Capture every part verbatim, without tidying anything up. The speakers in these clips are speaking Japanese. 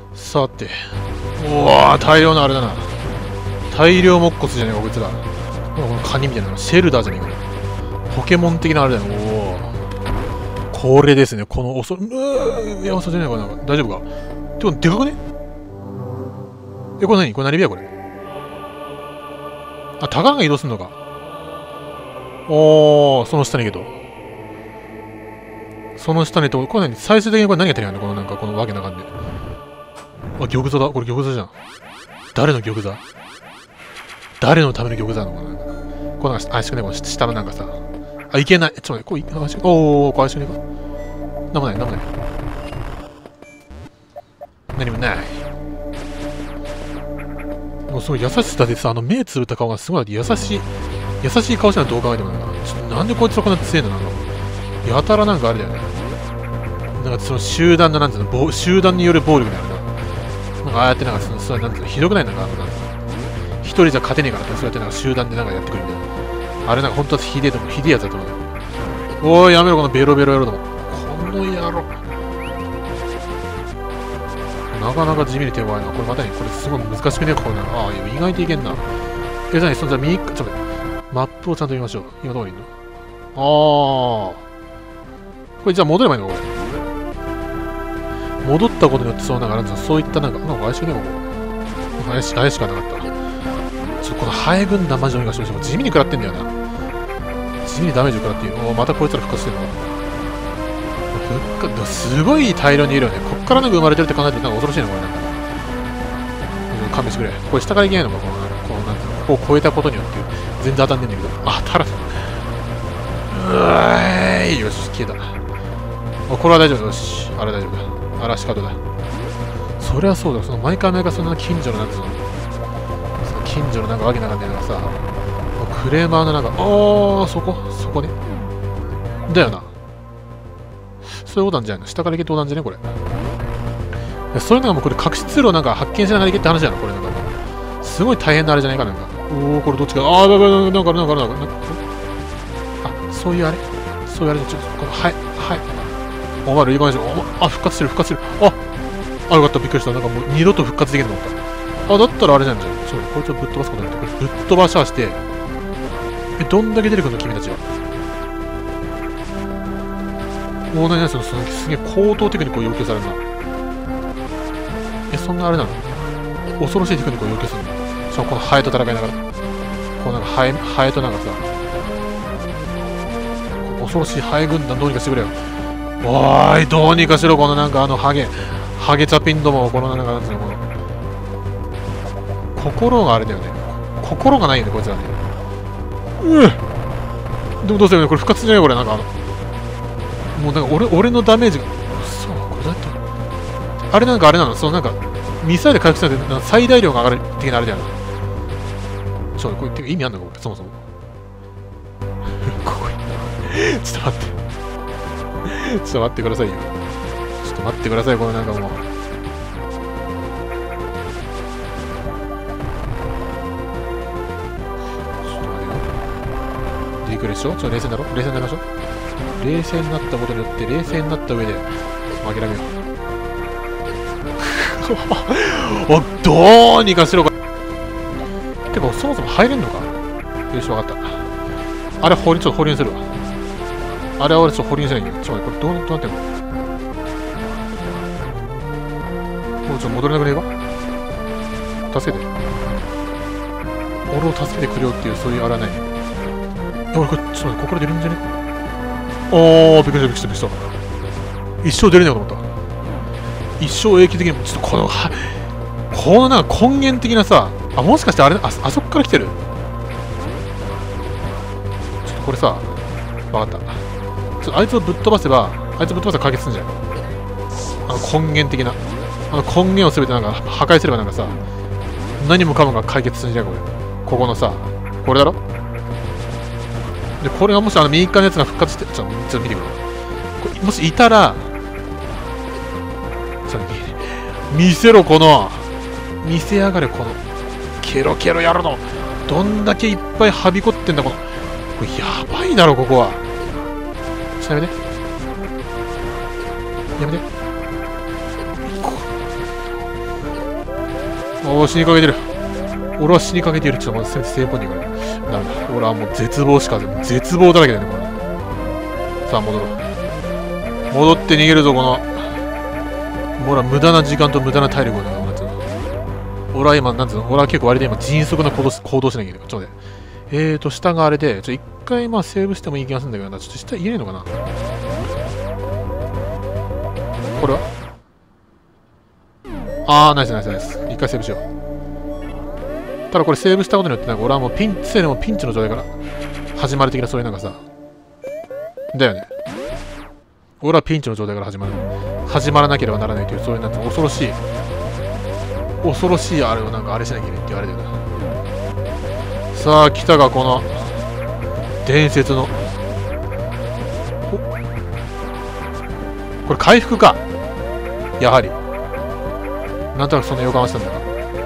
さて、おわ大量のあれだな。大量木骨じゃねえかこいつら。このカニみたいなのシェルダーじゃねえか。ポケモン的なあれだよ。おお、これですね。この恐ろ、うー、いや、恐ろじゃないかな。大丈夫か。てか、でかくね。え、これ何これ何部屋これ。あ、タガが移動するのか。おー、その下にいけど。その下にと、これ何最終的にこれ何が足りないのこのなんか、このわけな感じで。あ、玉座だ。これ玉座じゃん。誰の玉座誰のための玉座なのかな。これなんか怪しくねこの下のなんかさ。あ、いけない。ちょっと待って、これ怪しく、おー、怪しくねえか。なんもない、なんもない。何もない。もうすごい優しさでさ、あの目つぶった顔がすごい優しい、優しい顔してる動画が見てもなんか、ちょっとなんでこいつらこんな強いのなんか、やたらなんかあれだよね。なんかその集団のなんていうの、集団による暴力だよな。なんかああやってなんかその、それなんていうの、ひどくないなんか、一人じゃ勝てねえからって、そうやってなんか集団でなんかやってくるみたいな。あれなんか本当はひでえと思う、ひでえやつだと思う。おーい、やめろ、このベロベロ野郎ども。この野郎。なかなか地味に手強いな。これまたに、これすごい難しくねえか、これな。ああ、意外といけんな。え、じゃあ、そのじゃあ、右、ちょっと待って。マップをちゃんと見ましょう。今どこにいるの？ああ。これじゃあ戻ればいいのこれ。戻ったことによって、そうなんか、なんつうの、そういったなんか、なんか怪しくねえか、ここ。怪し、怪しかなかった。ちょっとこのハエ軍団マジでお願いしてほしい。地味に食らってんだよな。地味にダメージを食らっている。おお、またこいつら復活してるのか。復活、すごい大量にいるよね。こっからなんか生まれてるって考えるとなんか恐ろしいな、これなんか。勘弁してくれ。これ下からいけないのか、この、このなんていうの、ここを越えたことによって、全然当たんねえんだけど。あ、当たらず。うわーい、よし、消えた。あ、これは大丈夫だ。よし、あれ大丈夫だ。嵐角だ。そりゃそうだ。その毎回毎回そんな近所のなんつうの、その近所のなんかわけなかったのがさ、クレーマーのなんか、あー、そこ、そこね。だよな。そういう横断じゃないの。下から行けって横断じゃねこれ。そういうのがもうこれ隠し通路をなんか発見しながら行けって話じゃん。これなんか。すごい大変なあれじゃないかなんか。おお、これどっちか。ああ、なんか、なんか、なんか、なんか、なんか、あ、そういうあれそういうあれで、ちょっと、この、はい、はい。お前らいいかげんでしょ。あ、復活してる、復活してる。あ、あ、よかった、びっくりした。なんかもう二度と復活できると思った。あ、だったらあれじゃんじゃん。ちょっと、こいつをぶっ飛ばすことによって、これぶっ飛ばしはして、え、どんだけ出てくるの君たちは。もう何その、すげえ高等テクニックを要求されるな。え、そんなあれなの恐ろしいテクニックを要求するのしかもこのハエと戦いながら。こうなんかハエ、ハエとなんかさ、恐ろしいハエ軍団どうにかしてくれよ。おーい、どうにかしろ、このなんかあのハゲ、ハゲチャピンども、このなんかなんつうの、この、心があれだよね。心がないよね、こいつらね。うぅでもどうせよね、これ復活じゃないこれ、なんかあの、もうなんか俺、俺のダメージが、そう、これだって、あれなんかあれなの、そのなんか、ミサイル回復したら最大量が上がる的なあれだよな。ちょ、これ、てか意味あんのか、これ、そもそも。ここちょっと待って。ちょっと待ってくださいよ。ちょっと待ってください、このなんかもう。ちょっと待てよ。ディークレッションちょっと冷静になろう。冷静になりましょう。冷静になったことによって、冷静になった上で、諦めよう。お、どうにかしろか。てか、そもそも入れんのか。よし、わかった。あれ、放流、ちょっと放流にするわ。あれは俺ちょっと保留せないよ。ちょっと待って、これどう、どうなってんの？もうちょっと戻れなくねえか？助けて。俺を助けてくれよっていう、そういうあれはない。いや、俺これ、ちょっと待って、ここから出るんじゃね？おー、びっくりした、びっくりした、びっくりした。一生出れねえかと思った。一生永久的に、ちょっとこの、は、このなんか根源的なさ、あ、もしかしてあれ、あ、あそこから来てる？ちょっとこれさ、わかった。ちょっとあいつをぶっ飛ばせば、あいつをぶっ飛ばせば解決するんじゃないあの根源的な。あの根源をすべてなんか破壊すればなんかさ、何もかもが解決するんじゃないこれ。ここのさ、これだろで、これがもしあの右側のやつが復活して、ちょっと、ちょっと見てくれ。これもしいたら、ちょっと見せろ、この、見せやがれ、この、ケロケロやるの。どんだけいっぱいはびこってんだ、この。これやばいだろ、ここは。やめてやめておお、死にかけてる。俺は死にかけている。ちょっとまずせめてセーブポイントに行かない。ダメだ。俺はもう絶望しか絶望だらけだよね、これ。さあ、戻ろう。戻って逃げるぞ、この。俺は無駄な時間と無駄な体力をだから、俺は今、なんつうの、俺は結構割と今、迅速な行動し行動しなきゃいけない。ちょっと待って。えーと、下があれで、ちょ、一回まあセーブしてもいい気がするんだけどな。ちょっと下入れるのかな。これはあー、ナイスナイスナイス。一回セーブしよう。ただこれセーブしたことによって、なんか俺はもうピン、常にもピンチの状態から始まる的な、そういうなんかさ。だよね。俺はピンチの状態から始まる。始まらなければならないという、そういうなんか恐ろしい、恐ろしいあれをなんかあれしなきゃいけないって言われてるな。さあ、来たが、この、伝説の。おこれ回復か。やはり。なんとなくそんな予感はしたんだな。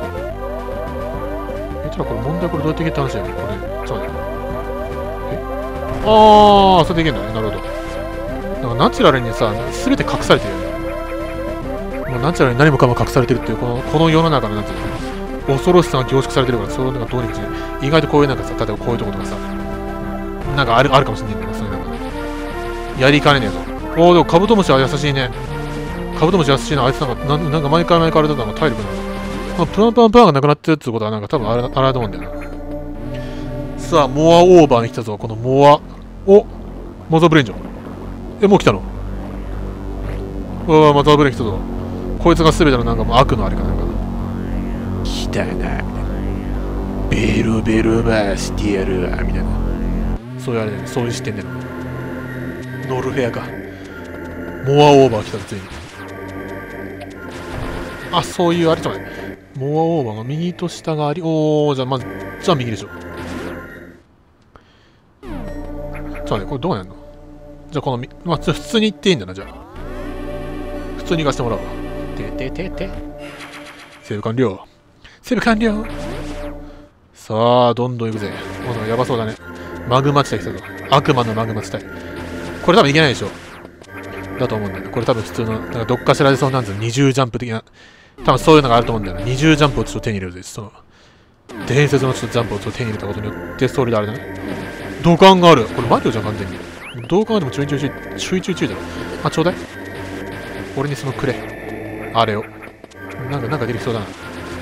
え、ただこれ問題これどうやっていけって話だよね。これ、ちょっと待って。えあー、それでいけんだね。なるほど。なんかナチュラルにさ、すべて隠されてるよね。もうナチュラルに何もかも隠されてるっていう、この、この世の中のなんていうの、恐ろしさが凝縮されてるから、そういうのがどうにかして、意外とこういうなんかさ、例えばこういうとことかさ、なんかある、あるかもしんないんだよね、そういうのがね。やりかねねえぞ。おー、でもカブトムシは優しいね。カブトムシ優しいな。あいつなんか、ななんか毎回毎回あれだったのが体力なの。まあ、プランプランプランがなくなってるってことは、なんか多分あれ、あれだと思うんだよな。さあ、モアオーバーに来たぞ。このモア、おマザーブレンジョン。え、もう来たの？うわマザーブレン来たぞ。こいつが全てのなんかもう悪のあれかなんか。来たな、みたいな。ベルベルバーしてやるわ、みたいな。そういうあれだよね。そういう視点での。ノルフェアか。モアオーバー来たぞ、ついに。あ、そういうあれじゃない。モアオーバーが右と下があり、おー、じゃあまず、じゃあ右でしょ。ちょっと待って、これどうやんの？じゃあこのみ、まあ、普通に行っていいんだな、じゃあ。普通に行かせてもらうわ。てててて。セーブ完了。セーブ完了。さあ、どんどん行くぜ。もうやばそうだね。マグマ地帯来たぞ。悪魔のマグマ地帯。これ多分いけないでしょ。だと思うんだよね。これ多分普通の、なんかどっかしらでそうなんですよ。二重ジャンプ的な。多分そういうのがあると思うんだよね。二重ジャンプをちょっと手に入れるぜ。その、伝説のちょっとジャンプをちょっと手に入れたことによって、それであれだね。土管がある。これマリオじゃん、完全に。どう考えてもちょいちょいちょい、ちょいちょいちょいだろ。あ、ちょうだい。俺にそのくれ。あれを。なんか、なんか出てきそうだな。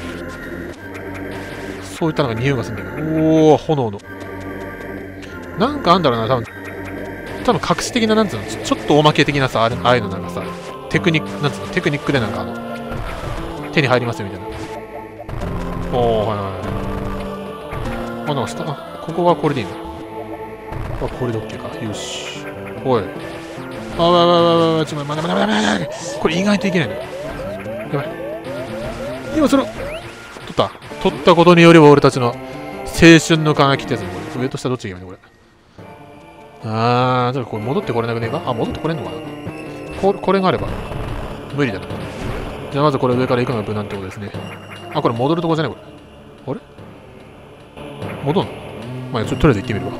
そういったのが匂いがするんだけど。おー、炎の。なんかあんだろうな、多分。多分、隠し的な、なんつうの、ちょっとおまけ的なさ、あれ、ああいうのなんかさ、テクニック、なんつうの、テクニックでなんかあの、手に入りますよ、みたいな。おー、はいはいはい。あ、なんか下、あ、ここがこれでいいの？あ、これで OK か。よし。おい。あ、わわわわわ、ちょ、ま、まだまだまだまだ。これ意外といけないの。やばい。今その、取った取ったことによれば俺たちの青春の輝きってやつね、これ。上と下どっちがいいのこれ。あー、じゃあこれ戻ってこれなくねえか？あ、戻ってこれんのかなこ、これがあれば。無理だな。じゃあまずこれ上から行くのが無難ってことですね。あ、これ戻るとこじゃないこれ。あれ戻んの？まあ、ちょっととりあえず行ってみるわ。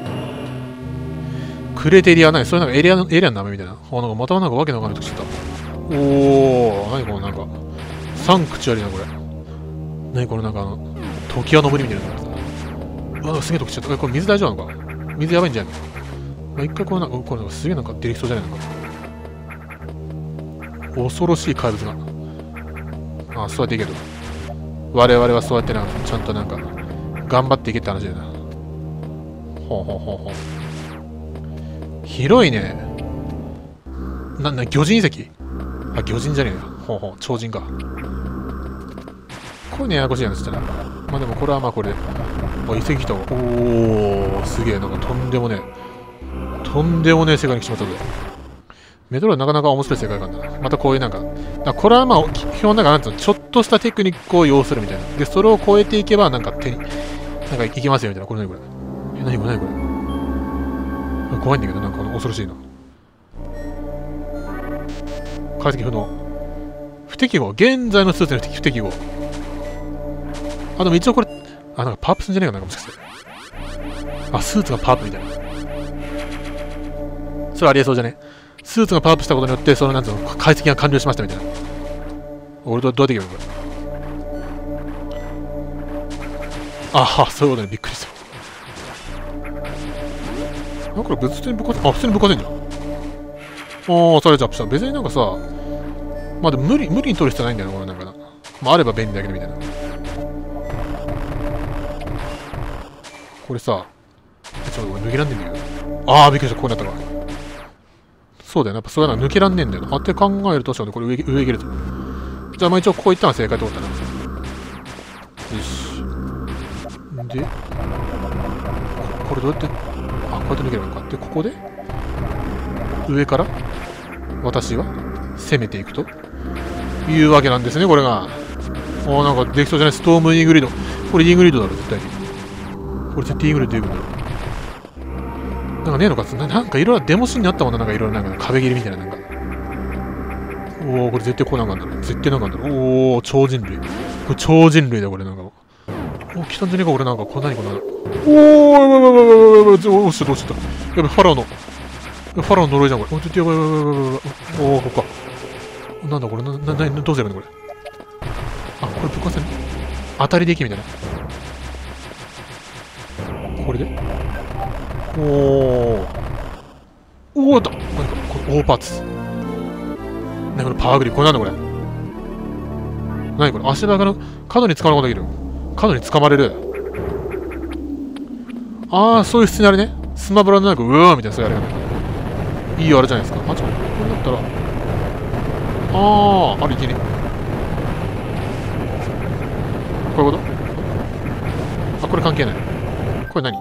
クレテリアない、そういうなんかエリアの、エリアの名前みたいな。あ、なんかまたなんかわけのわかんないとこ知った。おー、なにこのなんか、サンクチュアリな、これ。なにこのなんかあの、時は昇りみたいなのがさ。うわ、すげえとこ来ちゃった。これ水大丈夫なのか？水やばいんじゃないの？まあ、一回このなんか、これなんかすげえなんか出てきそうじゃないのか。恐ろしい怪物が。ああ、そうやっていける。我々はそうやってなんか、ちゃんとなんか、頑張っていけって話だよな。ほうほうほうほう。広いね。な、な、魚人遺跡？あ、魚人じゃねえよ。ほうほう、超人か。こういうのややこしいやつしたら。まあでもこれはまあこれで。あ、遺跡来たわ。おー、すげえ。なんかとんでもねえ。とんでもねえ世界に来ちまったぞ。メトロイドなかなか面白い世界観だな。またこういうなんか、だこれはまあ、基本なんかなんつうの、ちょっとしたテクニックを要するみたいな。で、それを超えていけばなんか手に、なんかいけますよみたいな。これ何これ。え、何これ何これ。怖いんだけど、なんか恐ろしいな。解析不能。不適合。現在のスーツの不適合。あ、でも一応これ、あ、なんかパープすんじゃねえかな、もしかして。あ、スーツがパープみたいな。それありえそうじゃね？スーツがパワーアップしたことによって、そのなんつうの、解析が完了しましたみたいな。俺どうやっていけばいいのこああ、そういうことね。びっくりした。なんか別にぶっかせ、あ、普通にぶっかせんじゃん。ああ、それじゃあ、別になんかさ、まあでも無理、無理に取る必要ないんだよな、これなんかな。まああれば便利だけどみたいな。これさ、ちょっと抜けらんねえんだけど。ああ、びっくりした。こうなったか。そうだよね。やっぱそういうのは抜けらんねえんだよな。って考えると、これ上、上切ると。じゃあまあ一応こういったのは正解ってことだな。よし。で、ここれどうやって、あ、こうやって抜けるのか。で、ここで、上から、私は攻めていくというわけなんですね、これが。ああ、なんかできそうじゃない。ストームイーグリード。これイーグリードだろ、絶対に。これ絶対イーグリード出てくるんだろ。なんかねえのかな、なんかいろいろデモシーンにあったもんな、なんかいろいろなんか壁切りみたいな、なんか。おお、これ絶対こうなんかあんだろ。絶対なんかあんだろ。おお、超人類。これ超人類だ、これなんか。お、来たんじゃねえか、俺なんか。これ何これ。おお、やばいやばいやばいやばい。落ちた、落ちた。やばい、ファラオの。ファラオの呪いじゃん、これ。お、ちょっとやばいやばいやばいやばい。おお、ここか。なんだこれ、な、な、な、どうすればいいのこれ。あ、これぶっ壊せんの当たりでいきみたいな。これでおー。おーっと何か、これ、大パーツ。何これ、パワーグリップ。これなんだこれ。何これ、足長の角に掴まることができる。角に掴まれる。あー、そういう質にあれね。スマブラのなんか、うわーみたいな、そういうあれがね。いいあれじゃないですか。あ、ちょっと、これだったら。あー、あれいけね。こういうことあ、これ関係ない。これ何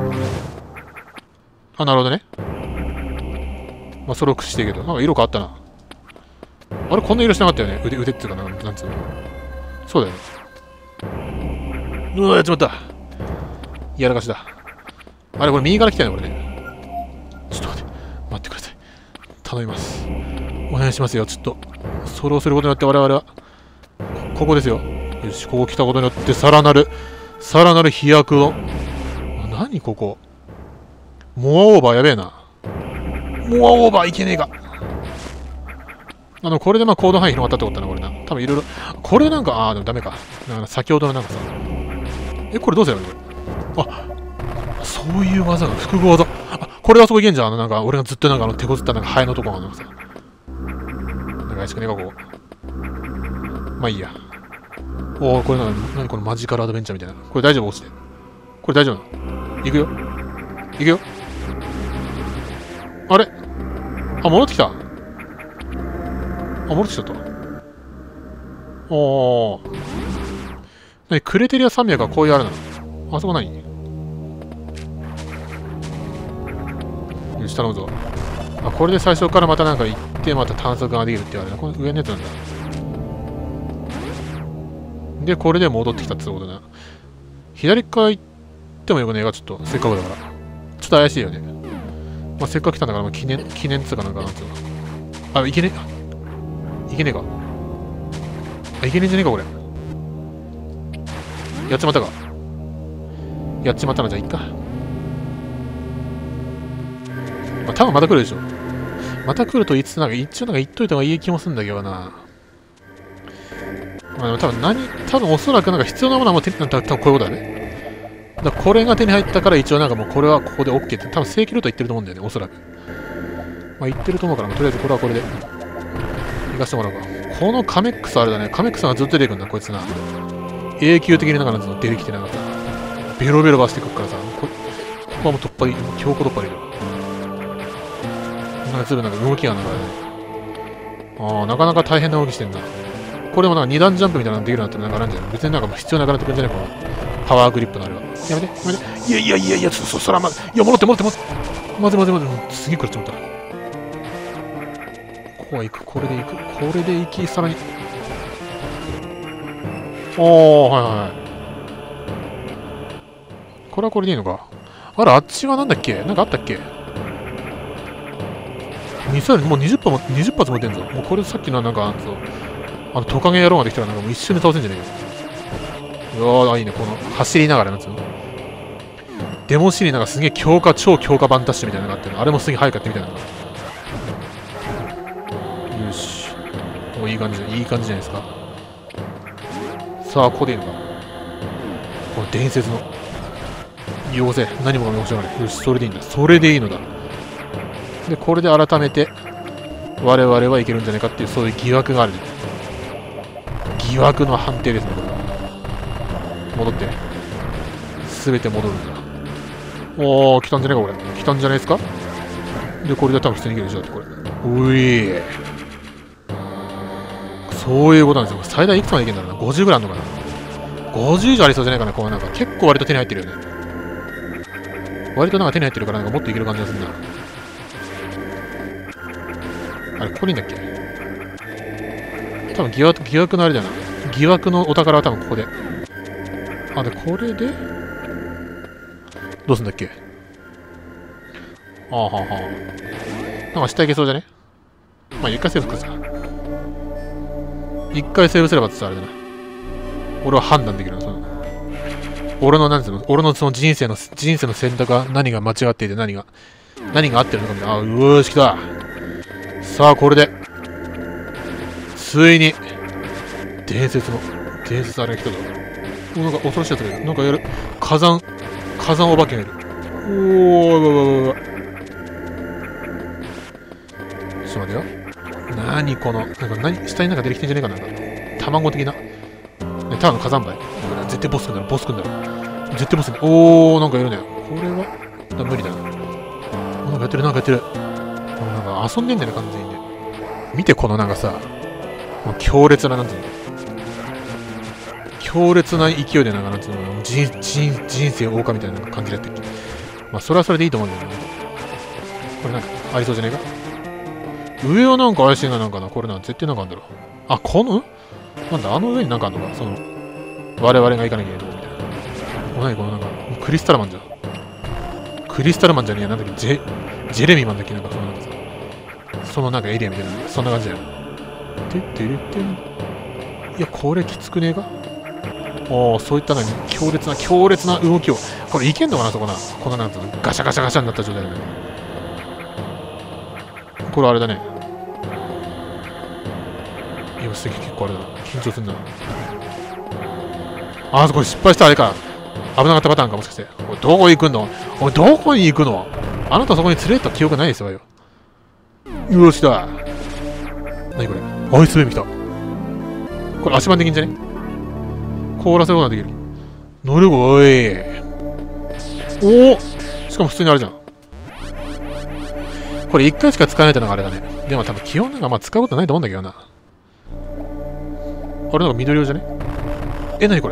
あ、なるほどね。まあ、それを駆使してるけど、なんか色変わったな。あれ、こんな色してなかったよね。腕、腕っていうかな、なんつうの。そうだよね。うわ、やっちまった。やらかしだ。あれ、これ右から来たよね、これね。ちょっと待って。待ってください。頼みます。お願いしますよ、ちょっと。それをすることによって我々は、ここですよ。よし、ここ来たことによって、さらなる、さらなる飛躍を。何ここ。モアオーバーやべえな。モアオーバーいけねえか。あの、これでまあ行動範囲広がったってことだな、これな。多分いろいろ。これなんか、ああ、でもダメか。だから先ほどのなんかさ。え、これどうすればいいのこれ。あ、そういう技が、複合技。あ、これはそこいけんじゃん。あの、なんか、俺がずっとなんか、あの、手こずったなんか、ハエのとこがなんかさ。なんか怪しくねえか、ここ。まあいいや。おお、これなんか、何このマジカルアドベンチャーみたいな。これ大丈夫落ちて。これ大丈夫なの行くよ。行くよ。あれあ、戻ってきた。あ、戻ってきちゃった。おー。なに、クレテリア山脈がこういうあれなのあそこ何よし、頼むぞ。あ、これで最初からまたなんか行って、また探索ができるって言われる。この上のやつなんだ。で、これで戻ってきたってことだな。左側行ってもよくねえが、ちょっと、せっかくだから。ちょっと怪しいよね。まあ、せっかく来たんだから、まあ、記念、記念っつうかなんかなんつうの。あ、いけねえ。いけねえか。あ、いけねえんじゃねえか、これ。やっちまったか。やっちまったのじゃあいっか。まあ、多分また来るでしょ。また来ると言いつつ、なんか一応なんか言っといた方がいい気もするんだけどな。まあでも多分何、多分おそらくなんか必要なものはもう手に、多分こういうことだね。だからこれが手に入ったから一応なんかもうこれはここで OK って多分正規ルート言ってると思うんだよね、おそらく。まあ言ってると思うから、とりあえずこれはこれで行かせてもらおうか。このカメックスあれだね、カメックスがずっと出てくるんだ、こいつな。永久的になんかなんつうの出てきてなかった。ベロベロバしてくるからさ、こ, ここはもう突破で、強行突破でいる。なんかずいぶんなんか動きがなんかね。ああ、なかなか大変な動きしてんだ。これもなんか二段ジャンプみたいなのできるようになってなんかなんじゃない別になんかもう必要なくなってくるんじゃないこのパワーグリップのあれは。やめて、やめて。いやいやいやいや、そ、そらま、いや、戻って戻って戻って。待て待て待て、すげえ食らっちまった。ここは行く、これで行く、これで行き、さらに。おー、はいはいはい。これはこれでいいのか。あら、あっちはなんだっけなんかあったっけミサイルもうにじゅっぱつも、にじゅっぱつも出んぞ。もうこれさっきのなんか、あの、あのトカゲ野郎ができたらなんかもう一瞬で倒せんじゃねえよ。うわー、いいね、この走りながらなんつうの。デモシーンなんかすげえ強化、超強化版ダッシュみたいなのがあってあれもすげえ早くやってみたいな。よし。もういい感じ、いい感じじゃないですか。さあ、ここでいいのか。 この伝説のよこせ。何もかもよこせない。よし、それでいいんだ。それでいいのだ。で、これで改めて我々はいけるんじゃないかっていう、そういう疑惑がある。疑惑の判定ですね、これは。戻って。すべて戻るんだ。おー、来たんじゃねえか、これ。来たんじゃないですか。で、これで多分普通にいけるでしょ、だってこれ。ういそういうことなんですよ。最大いくつまでいけるんだろうな。ごじゅうぐらいあるのかな。ごじゅう以上ありそうじゃないかな、こうなんか。結構割と手に入ってるよね。割となんか手に入ってるからなんかもっといける感じがするな。あれ、ここにいいんだっけ。多分疑惑、疑惑のあれだよな。疑惑のお宝は多分ここで。あ、で、これでどうすんだっけ。ああはあはあ。なんか下いけそうじゃね。まあ、一回セーブするか。一回セーブすればって言ったらあれだな。俺は判断できるの。その俺の、なんつうの、俺のその人生の、人生の選択は何が間違っていて何が、何が合ってるのかみたいな。あ、うーし、来た。さあ、これで、ついに、伝説の、伝説あれが来たぞ。お、なんか恐ろしいやつがいる。なんかやる。火山、火山お化けがいる。おー、うわうわうわ。ちょっと待てよ。なにこの、なんか何、下になんか出てきてんじゃねえかな。なんか卵的な。ね、ただの火山灰。絶対ボスくんだろ、ボスくんだろ。絶対ボスくんだろ。おー、なんかいるね。これは、だ無理だな。なんかやってる、なんかやってる。なんか遊んでんだよね、完全にね。見て、このなんかさ、もう強烈な、なんていうの。強烈な勢いでなんかなんていうの、人、人、人生謳歌みたいな感じでやってる。まあ、それはそれでいいと思うんだよね。これなんか、ありそうじゃねえか。上はなんか怪しいな、なんかな。これなん絶対なんかあるんだろう。あ、このなんだ、あの上になんかあるのか。その、我々が行かなきゃいけないとこみたいな。お、なにこのなんか、クリスタルマンじゃん。クリスタルマンじゃねえや、なんだっけ、ジェ、ジェレミマンだっけ、なんかそのなんかさ、そのなんかエリアみたいな、そんな感じだよ。てってれってん。いや、これきつくねえか。おお、そういったのに強烈な、強烈な動きを。これいけんのかな、そこな。このなんつうの、ガシャガシャガシャになった状態だね。これあれだね。今すげえ結構あれだな。緊張するな。あー、これ失敗したあれか。危なかったパターンか、もしかして。おい、どこ行くのおい、どこに行くのあなたそこに連れてった記憶ないですよ。よしだ。なにこれ。あいつめみ来た。これ足盤できんじゃね凍らせることができる。乗るごい。おおしかも普通にあれじゃん。これいっかいしか使えないってのがあれだね。でも多分基本なんかまあ使うことないと思うんだけどな。あれなんか緑色じゃねえ、なにこれ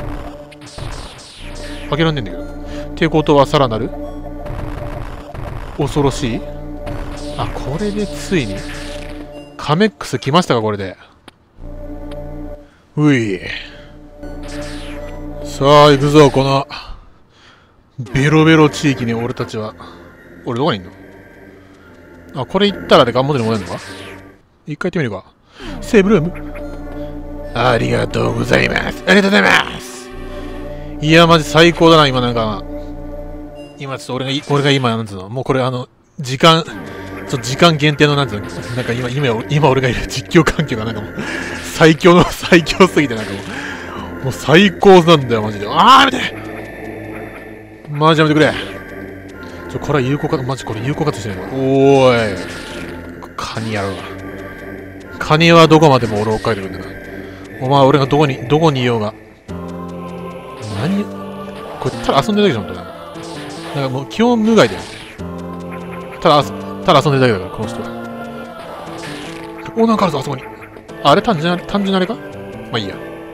開けらんねえんだけど。ってことはさらなる恐ろしい。あ、これでついにカメックス来ましたか、これで。うい。さあ、行くぞ、この、ベロベロ地域に俺たちは。俺どこにいんの。あ、これ行ったらでガンモデル戻れるのか。一回行ってみるか。セーブルーム。ありがとうございます。ありがとうございます。いや、マジ最高だな、今なんか。今ちょっと俺が、俺が今、なんつうの、もうこれあの、時間、ちょっと時間限定のなんつうの、なんか今、今、今俺がいる実況環境がなんかもう、最強の最強すぎてなんかもう、もう最高なんだよ、マジで。あー、やめてマジやめてくれ。ちょ、これは有効化、マジこれ有効活用してないの。おーい。カニやろう。カニはどこまでも俺を追っかけてくるんだな。お前俺がどこに、どこにいようが。何これ、ただ遊んでるだけじゃん、ほんとなんか。なんかもう基本無害だよ。ただ、ただ遊んでるだけだから、この人は。お、なんかあるぞ、あそこに。あ、あれ単純な、単純なあれかまあいいや。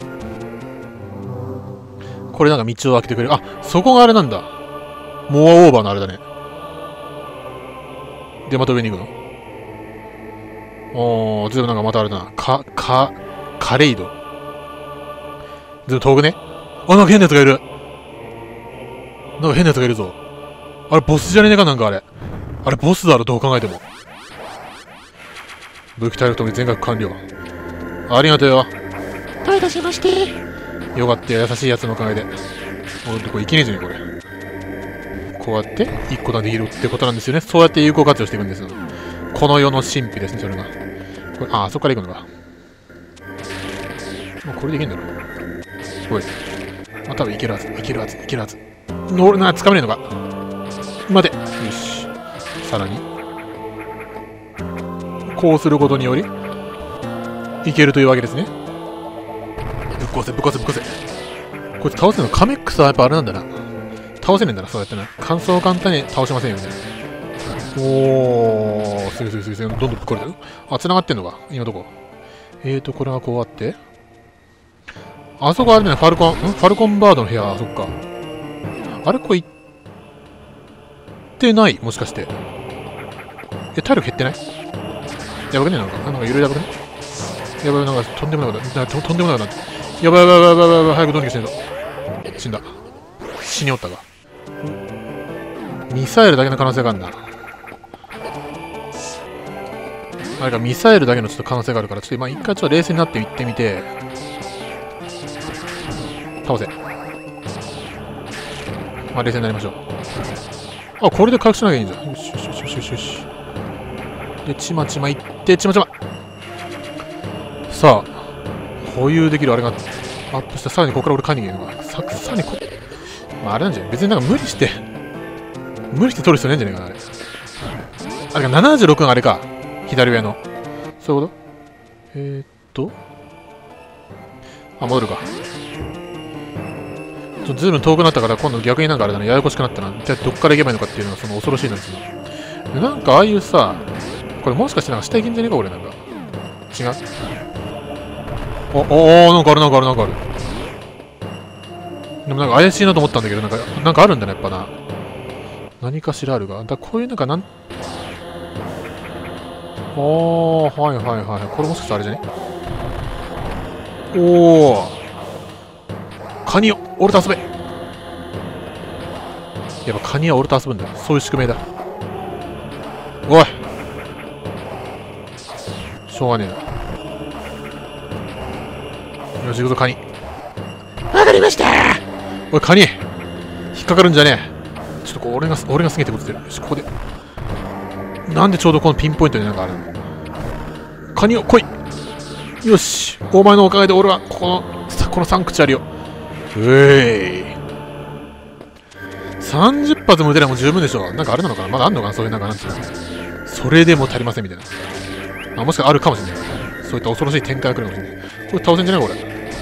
これなんか道を開けてくれる。あ、そこがあれなんだ。モアオーバーのあれだね。で、また上に行くのおー、ずいぶんなんかまたあれだな。か、か、カレイド。ずいぶん遠くね。あ、なんか変なやつがいる。なんか変なやつがいるぞ。あれ、ボスじゃねえか、なんかあれ。あれ、ボスだろ、どう考えても。武器体力ともに全額完了。ありがとうよ。どういたしまして。よかったよ、優しいやつのおかげで。俺、これいけねえじゃねえ、これ。こうやっていっこができるってことなんですよね。そうやって有効活用していくんですよ。この世の神秘ですね、それが。これ、ああ、そこから行くのか。もうこれでいけんだろ。おい。 まあ、多分いけるはず、いけるはず、いけるはず。の俺な、掴めねえのか。待て。よし。さらに。こうすることにより、いけるというわけですね。ぶっ壊せ、ぶっ壊せ、ぶっ壊せ。こいつ倒せるのカメックスはやっぱあれなんだな。倒せねえんだな、そうやってな。乾燥簡単に倒しませんよ、みたいな。おー、すげえすげえすげえすげえ、どんどんぶっ壊れてる。あ、繋がってんのか、今どこ。えーと、これがこうあって。あそこあれね、ファルコン、んファルコンバードの部屋、あそっか。あれ、これ行ってないもしかして。え、体力減ってないやばくねなんか、なんかいろいろやばくねやばい、なんかとんでもなくなって、とんでもなくなって。やばいやばいやばいやばいやばい、早くどうにかしないと。死んだ。死におったが。ミサイルだけの可能性があるんだ。あれか、ミサイルだけのちょっと可能性があるから、ちょっと今一回ちょっと冷静になっていってみて、倒せ。まあ冷静になりましょう。あ、これで回復しなきゃいいんじゃん。よしよしよしよしよし。で、ちまちまいって、ちまちま。さあ、保有できるあれがアップして、さらにここから俺買いに行けるのか。さ、さらにこ、まああれなんじゃない別になんか無理して、無理して取る必要ないんじゃないかな、あれ。あれがななじゅうろくがあれか。左上の。そういうことえー、っと。あ、戻るか。ちょっとずいぶん遠くなったから、今度逆になんかあれだな、ややこしくなったな。じゃあどっから行けばいいのかっていうのは、その恐ろしいなんですよ。なんかああいうさ、これもしかしてなんか下行けんじゃねえか、俺なんか。違うお、おおなんかあるなんかあるなんかある。でもなんか怪しいなと思ったんだけど、なんか、なんかあるんだね、やっぱな。何かしらあるが。だこういうなんかなん、おー、はいはいはい。これもしかしてあれじゃねおー。カニよ、俺と遊べ。やっぱカニは俺と遊ぶんだ。そういう宿命だ。おい。しょうがねえな。よし、行くぞ、カニ。わかりましたー。おい、カニ。引っかかるんじゃねえ。ちょっとこう、俺が、俺がすげえってこと言ってる。よし、ここで。なんでちょうどこのピンポイントになんかあるのカニを来いよしお前のおかげで俺はここのこのサンクチュアリをうえいさんじゅっ発も撃てればもう十分でしょなんかあれなのかなまだあんのかなそういうなんかなんつうのそれでも足りませんみたいなあもしかしたらあるかもしれないそういった恐ろしい展開が来るかもしれないこれ倒せんじゃないこれ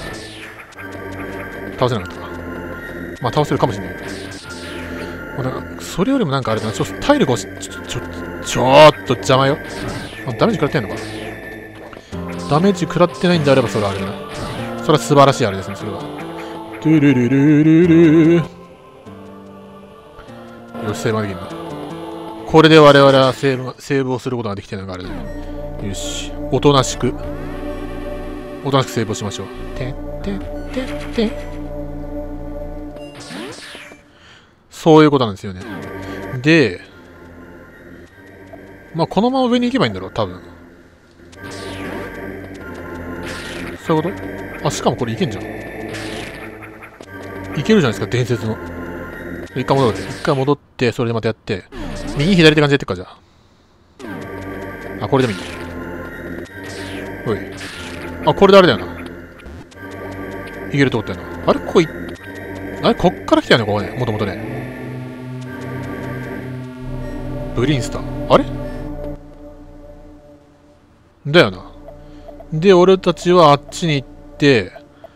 倒せなかったかまあ倒せるかもしれないもうなんかそれよりもなんかあれだなちょっと体力をちょちょちょちょーっと邪魔よあダメージ食らってんのかダメージ食らってないんであればそれはあれだなそれは素晴らしいあれですねそれはトゥルルルルルよしセーブができるなこれで我々はセーブセーブをすることができてるのがあれだねよしおとなしくおとなしくセーブをしましょうてってってってそういうことなんですよねでまあこのまま上に行けばいいんだろう多分そういうことあ、しかもこれいけんじゃん。いけるじゃないですか、伝説の。一回戻って、一回戻って、それでまたやって、右左って感じでやってっか、じゃあ。あ、これでもいい。おい。あ、これであれだよな。いけると思ったよな。あれここい、あれこっから来たよね、ここね。もともとね。ブリンスター。あれだよな。で、俺たちはあっちに行って、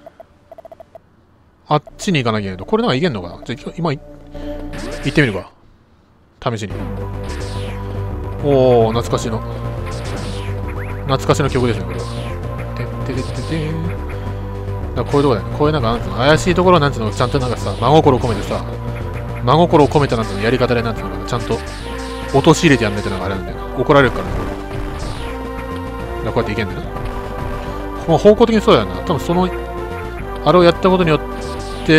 あっちに行かなきゃいけないと。これなんかいけんのかなじゃあ、今、行ってみるか。試しに。おー、懐かしいの。懐かしの曲ですね、これは。てっててっててー。だからこういうとこだよね。こういうなんか、なんつうの、怪しいところなんつうの、ちゃんとなんかさ、真心を込めてさ、真心を込めたなんつうの、やり方でなんつうのかな、ちゃんと、落とし入れてやんないとなんかあれなんだよな。怒られるからね。だからこうやっていけんだよな。もう方向的にそうだよな。多分その、あれをやったことによって、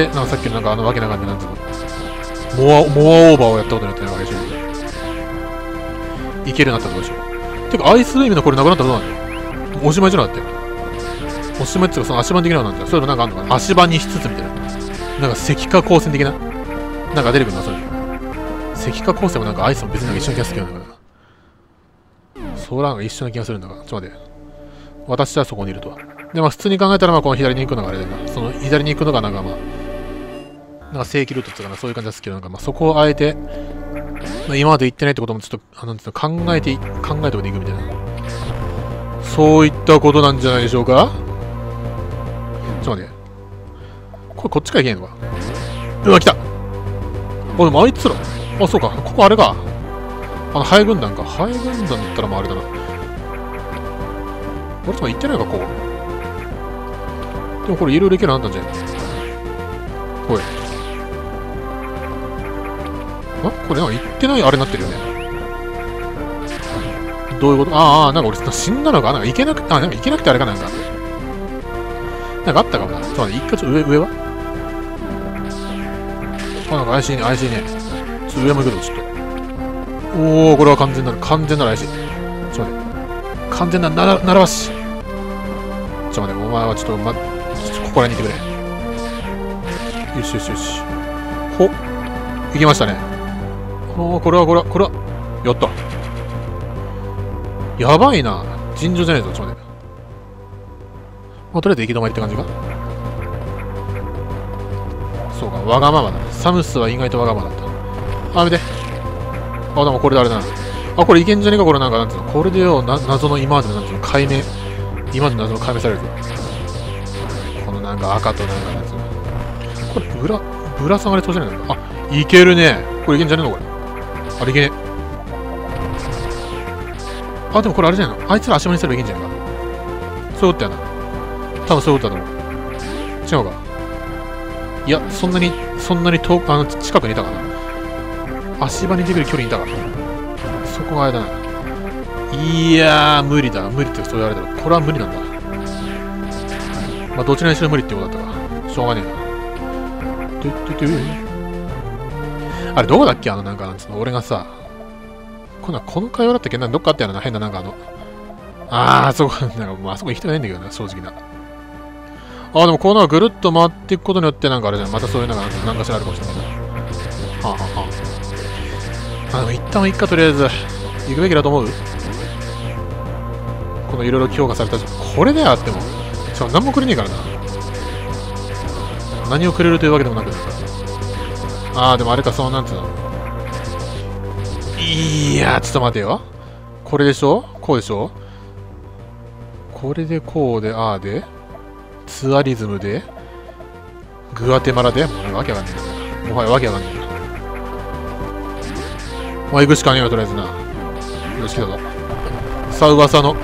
なんかさっきのなんかあのわけな感じなんつうの。モア、モアオーバーをやったことによってなんかあれでしょ。いけるようになったってことでしょ。てか、アイスウェイムのこれなくなったらどうなんだよ。おしまいじゃなかったよ。おしまいっていうか、その足場的なのなんだよ。そういうのなんかあんのかな足場にしつつみたいな。なんか石化光線的な。なんか出てくるな、それ。石化光線もなんかアイスも別になんか一緒に気がするんだから。そうなんか一緒な気がするんだから。ちょっと待って。私はそこにいるとは。で、まあ普通に考えたら、まあこの左に行くのがあれだよな。その左に行くのがなんかまあ、 なんか正規ルートっていうかな、そういう感じですけど、なんかまあそこをあえて、まあ、今まで行ってないってこともちょっと、あの、考えて、考えておいていくみたいな。そういったことなんじゃないでしょうか。ちょっと待って。これこっちから行けんのか。うわ、来た。あ、でもあいつら。あ、そうか。ここあれか。あの、ハエ軍団か。ハエ軍団だったらもうあれだな。俺とか行ってないか、こう。でもこれいろいろ行けるのあったんじゃん。おい。あ、これなんか行ってないあれになってるよね。どういうこと？ああ、なんか俺死んだのかなんか行けなくて、あ、なんか行けなくてあれかなんか。なんかあったかもな。ちょっと待って、一回ちょっと上、上はあ、なんか怪しいね、怪しいね。ちょっと上も行くぞ、ちょっと。おー、これは完全なる、完全なる怪しい。ちょっと待って。完全な、なら、ならばし。ちょっと待って、お前はちょっと、ま、ちょっとここらにいてくれ。よしよしよし。ほっ。行きましたね。おー、これは、これは、これは。やった。やばいな。尋常じゃないぞ、ちょっと待って。まあ、とりあえず行き止まりって感じか。そうか、わがままだ。サムスは意外とわがままだった。あ、やめて。あ、でもこれであれだな。あ、これいけんじゃねえか、これなんか、なんつうの。これでよ、な謎の今までの、なんつうの、解明。今までの謎の解明されるぞ。このなんか赤となんか、なんつうの。これ、ぶら、ぶら下がり閉じないのか。あ、いけるね。これいけんじゃねえの、これ。あれいけねえ。あ、でもこれあれじゃないの。あいつら足場にすればいけんじゃないか。そういうことやな。多分そういうことだと思う。違うか。いや、そんなに、そんなに遠く、あの、近くにいたかな。足場にできる距離にいたから。そこがあれだな。いやー、無理だ。無理ってそう言われたら。これは無理なんだ。まあ、どちらにしろ無理ってことだったか。しょうがねえな。トゥットゥトゥあれ、どこだっけあの、なんか、なんつうの、俺がさ、こんな、この会話だったっけな、どっかあったよな、変な、なんかあの、あー、あそこ、なんか、もうあそこ行きたくないんだけどな、正直な。あー、でもこうなんかぐるっと回っていくことによって、なんかあれじゃん、またそういう、なんか、なんかしらあるかもしれないな。はあ、はあはあ、あ、でも一旦はいっか、とりあえず。行くべきだと思う？このいろいろ強化されたじゃん。これだよ、あっても。しかも何もくれねえからな。何をくれるというわけでもなく。ああ、でもあれか、そうなんつうの。いやー、ちょっと待てよ。これでしょ？こうでしょ？これでこうで、ああで、ツアリズムで、グアテマラで、もうわけわかんねえな。もはやわけわかんねえな。まあ、行くしかねえよ、とりあえずな。よし、来たぞ。さあ、噂の。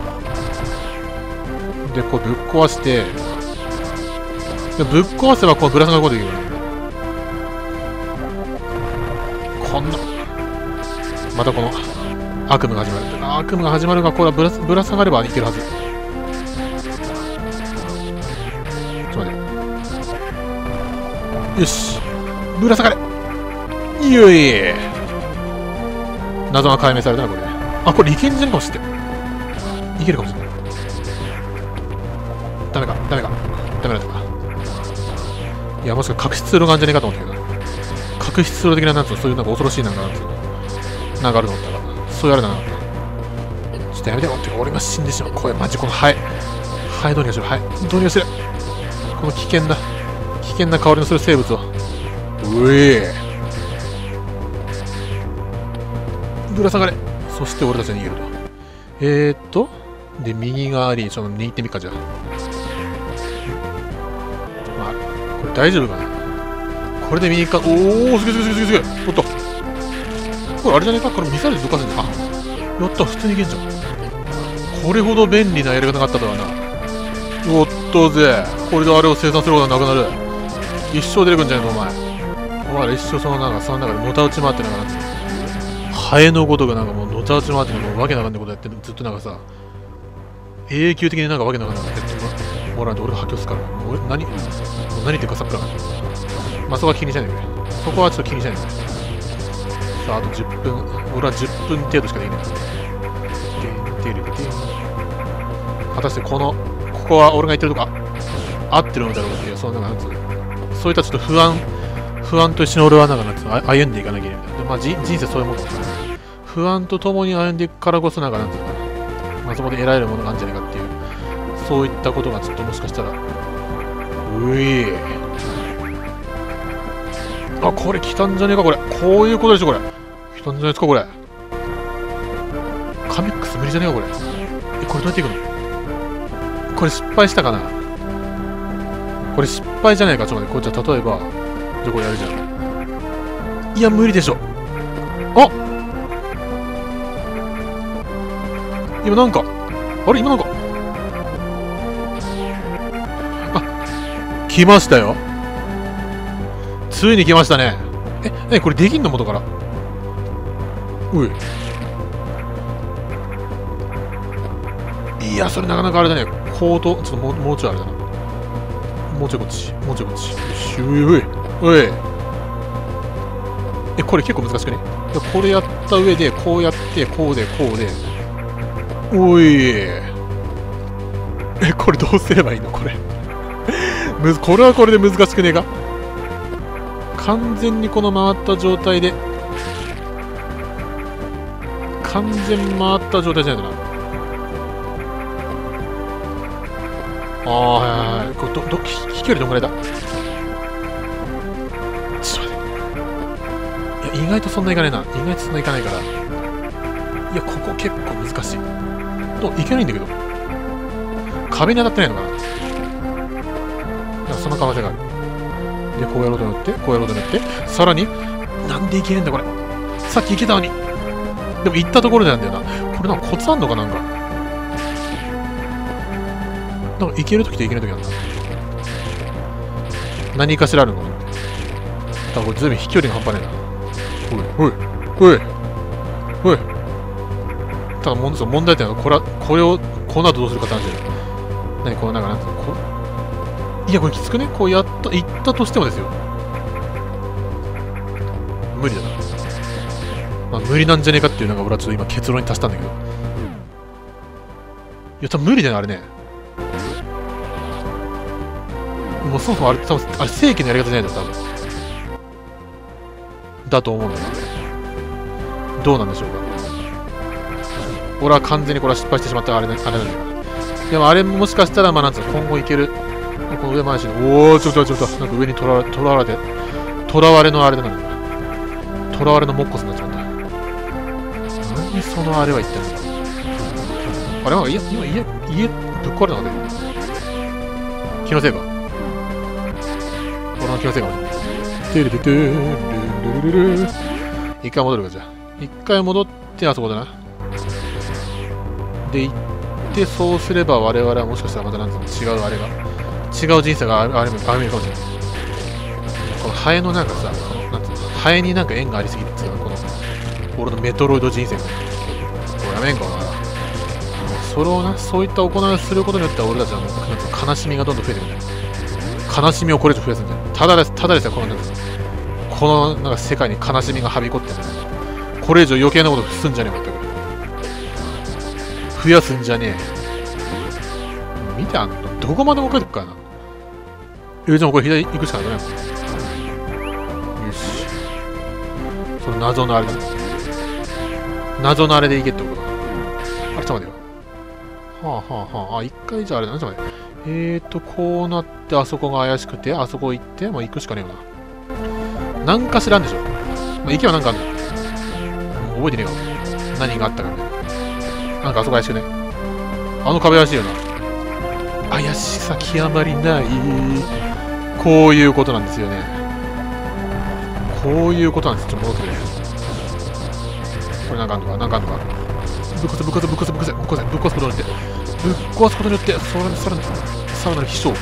で、こうぶっ壊して、でぶっ壊せばこうぶら下がることできるよね。こんな。またこの悪夢が始まる。悪夢が始まるが、これはぶらぶら下がればいけるはず。ちょっと待って。よし。ぶら下がれ。よい。謎が解明されたな、これ。あ、これいけんじゃんかもしれない。いけるかもしれない。ダメか、ダメか。ダメだったか。いや、もしか角質通路があるんじゃねえかと思ったけど。角質通路的な、なんつうの、そういうなんか恐ろしいなんか、なんつうの。なんかあると思ったら、そういうあれだなかった。ちょっとやめてよってか、俺が死んでしまう。これ、マジこのハエ。ハエどうにかしろ、ハエ。どうにかしてる。この危険な、危険な香りのする生物を。うえー。ぶら下がれ。そして俺たちは逃げると。えーっと、で、右側に、ちょっと握ってみっか、じゃあ。まあ、これ大丈夫かな。これで右か、おー、すげえすげえすげえすげえ。おっと。これあれじゃねえか、これミサイルでどかせんじゃん。あ、やった、普通にいけんじゃん。これほど便利なやり方があったとはな。おっとぜ。これであれを生産することはなくなる。一生出てくんじゃねえの、お前。お前ら一生そのなんか、その中でのたうち回ってなんかなって。ハエのごとくなんかもうのたうち回ってもうわけなかんないことやってる。ずっとなんかさ、永久的になんかわけなかんないことやってもらうと俺が発狂するから。もう俺何、もう何言ってるかさっぱらかんない。まあそこは気にしないでくれ。そこはちょっと気にしないでくれ。さあ、あとじゅっぷん。俺はじゅっぷん程度しかできない。てんてれてん。果たしてこの、ここは俺が言ってるとか、合ってるのだろうっていう、そのなんかなんつうの。そういったちょっと不安、不安と一緒に俺はなんかなんつうの、歩んでいかなきゃいけないみたいな。まあ人生そういうもんだから。不安と共に歩んでいくからこそなんかなんつうのかな。まあそこで得られるものがあるんじゃないかっていう、そういったことがちょっともしかしたら、うえー。 あ、これ来たんじゃねえか、これ。こういうことでしょ、これ。来たんじゃないですか、これ。カミックス無理じゃねえか、これ。え、これどうやっていくの？これ失敗したかな？これ失敗じゃないか、ちょっと待って。これじゃあ、例えば、じゃあこれやるじゃん。いや、無理でしょ。あ！今なんか、あれ今なんか、あ、来ましたよ。ついに来ましたね。え、え、これできんの元から。うい。いや、それなかなかあれだね。コート、ちょっともう、もうちょいあれだな。もうちょいこっち。もうちょいこっち。よし、うい、うい。おい。え、これ結構難しくね？これやった上で、こうやって、こうで、こうで。おい。え、これどうすればいいのこれ。むず、これはこれで難しくねえか？完全にこの回った状態で、完全回った状態じゃないとな。ああ、はいはいはい。これど、ど、飛距離どんぐらいだ？ちょっと待って。いや、意外とそんないかないな。意外とそんないかないから。いや、ここ結構難しい。どういけないんだけど。壁に当たってないのかな？なんかその可能性がある。で、こうやろうと思って、こうやろうと思って、さらに、なんでいけねえんだ、これ。さっきいけたのに。でも行ったところでなんだよな。これなんかコツあんのかなんか。なんかいけるときといけないときなんだ。何かしらあるの？だからこれずいぶん飛距離が半端ねえな。おい、おい、おい、おい。ただ問題、問題ってのは、これは、これを、この後どうするかって話だよ。何このなんかなんていうの、こいや、これきつくね？こうやった、いったとしてもですよ。無理だな。まあ、無理なんじゃねえかっていうのが俺はちょっと今結論に達したんだけど。いや、多分無理だよ、あれね。もうそもそもあれ、多分あれ正規のやり方じゃないんだよ、多分。だと思うんだよ。どうなんでしょうか。俺は完全にこれは失敗してしまったあれ、あれなんだから。でもあれもしかしたら、まあなんつうの、今後いける。この上回しの、おー、ちょっとちょっと、なんか上にとらわれ、とらわれて、とらわれのあれだなんだ。とらわれのモッコスになっちまった。何そのあれは言ってんの？あれなんか家、今家、家ぶっ壊れたので。気のせいか。俺の気のせいかもしれない。てるててー、ルルルルルル。一回戻るか、じゃあ。一回戻って、あそこだな。で、行って、そうすれば我々はもしかしたらまたなんつうの違うあれが。違う人生が歩めるかもしれない。このハエのなんかさ、このなんつうの、ハエになんか縁がありすぎてさ、この俺のメトロイド人生が。これやめんかな。それをな、そういった行いをすることによって俺たちはなんか悲しみがどんどん増えてくるんだよ。悲しみをこれ以上増やすんだよ。ただです、ただですよ、このなんかこのなんか世界に悲しみがはびこってるんだよ。これ以上余計なことすんじゃねえかって。増やすんじゃねえ。見てあんのどこまでも書いてくからな。え、じゃあこれ左行くしかないかな。よし。その謎のあれだ。謎のあれで行けってことか。あれ、ちょっと待てよ。はあはあはあ。あ、一回じゃああれだな。ちょっと待って。えーと、こうなって、あそこが怪しくて、あそこ行って、まあ行くしかねえよな。なんか知らんでしょ。まあ行けばなんかあんだよ。もう覚えてねえわ。何があったかみたいな。なんかあそこ怪しくね。あの壁怪しいよな。怪しさ極まりない。こういうことなんですよね。こういうことなんです。ちょっと戻ってくれ。これなんかあんのかなんかあんのかぶっこせぶっこせぶっこせぶっこせぶっこせぶっこすことによってぶっ壊すことによってさらにさらにさらなる秘書。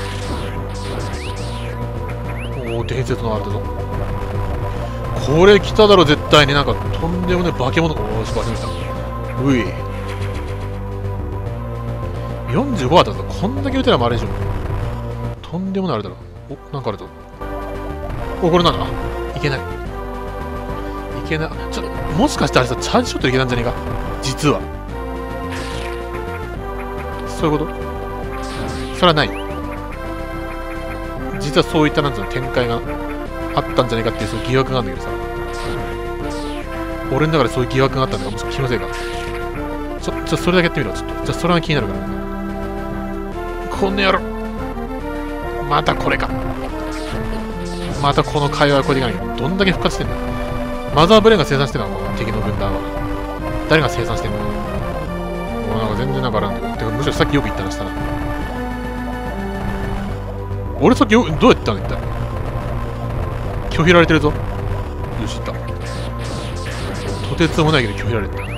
おお、伝説のあれだぞ。これ来ただろ絶対に。なんかとんでもね化け物。おお、しばらく来た。ういよんじゅうごあったぞ。こんだけ打てればあれでしょ。とんでもないあれだろ。お、なんかあるぞ。お、これなんだ。いけない。いけない。ちょっと、もしかしてあれさ、チャージショットでいけたんじゃねえか実は。そういうことそれはない。実はそういったなんつうの展開があったんじゃねえかっていうそういう疑惑があるんだけどさ。俺の中でそういう疑惑があったんだから、もしか気のせいか。ちょ、ちょ、それだけやってみろ。ちょっと。じゃあ、それが気になるから。こんな野郎。またこれか。 またこの会話はこれでいかない。どんだけ復活してんだ。マザーブレーンが生産してんのはこの敵の軍団は。誰が生産してんの。もうなんか全然なんかあらんけど。てかむしろさっきよく言ったなしたな。俺さっきよどうやって言ったの一体。拒否られてるぞ。よし、行った。とてつもないけど拒否られてた。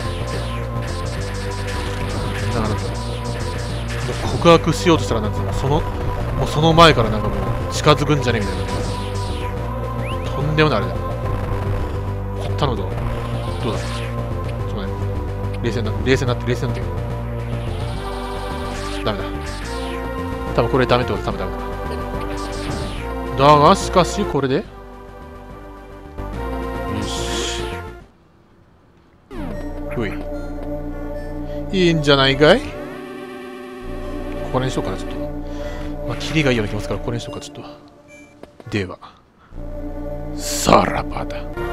なんかなんか告白しようとしたらなんつうの、そのもうその前からなんかもう近づくんじゃねえみたいな。とんでもないあれだ。頼むぞ。どうだ。ちょっと待って。冷静な冷静になって冷静になって。ダメだ。多分これダメってこと多分ダメだ。だがしかしこれでよし。ほい。いいんじゃないかい。これにしようかな、ちょっと。まあ、キリがいいような気がするから、これにしようか、ちょっと。では、さらばだ。